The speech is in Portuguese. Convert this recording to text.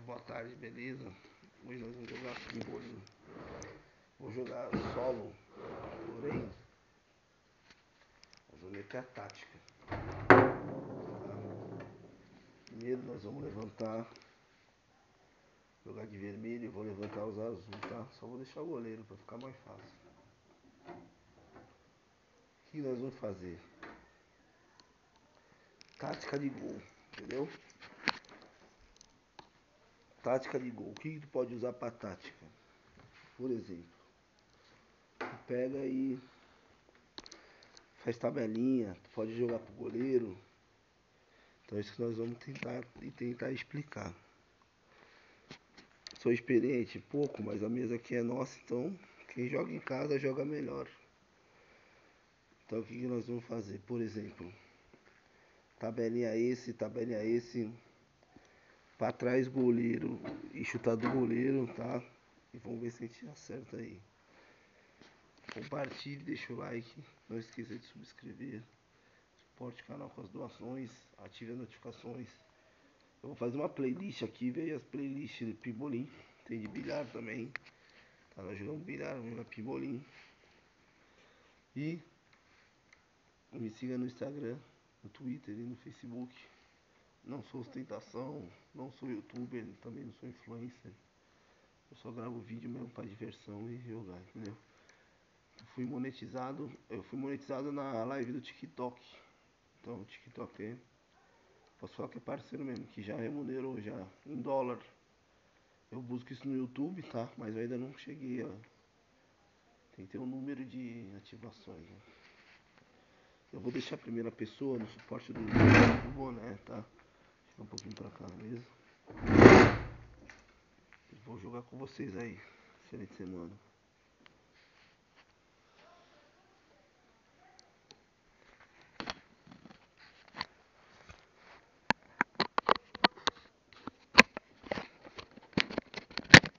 boa tarde, beleza? Hoje nós vamos jogar pimbolim. Vou jogar solo, porém, nós vamos meter a tática. Primeiro nós vamos levantar, jogar de vermelho, eu vou levantar os azul, tá? Só vou deixar o goleiro para ficar mais fácil. O que nós vamos fazer? Tática de gol, entendeu? Tática de gol. O que tu pode usar para tática? Por exemplo, tu pega e faz tabelinha, tu pode jogar pro goleiro. Então é isso que nós vamos tentar explicar. Sou experiente, pouco, mas a mesa aqui é nossa, então quem joga em casa joga melhor. Então o que nós vamos fazer? Por exemplo, tabelinha esse, para trás goleiro e chutar do goleiro, tá? E vamos ver se a gente acerta aí. Compartilhe, deixa o like, não esqueça de subscrever, suporte o canal com as doações, ative as notificações. Eu vou fazer uma playlist aqui, veio as playlists de pimbolim, tem de bilhar também, tá? Nós jogamos bilhar, vamos jogar pimbolim. E me siga no Instagram, no Twitter e no Facebook. Não sou ostentação, não sou youtuber, também não sou influencer. Eu só gravo vídeo mesmo pra diversão e jogar, entendeu? Eu fui monetizado na live do TikTok. Então o TikTok posso falar que é parceiro mesmo, que já remunerou já em dólar. Eu busco isso no YouTube, tá? Mas eu ainda não cheguei a... Tem que ter um número de ativações, né? Eu vou deixar a primeira pessoa no suporte do boné, tá? Deixa um pouquinho pra cá mesmo. Vou jogar com vocês aí. Excelente semana.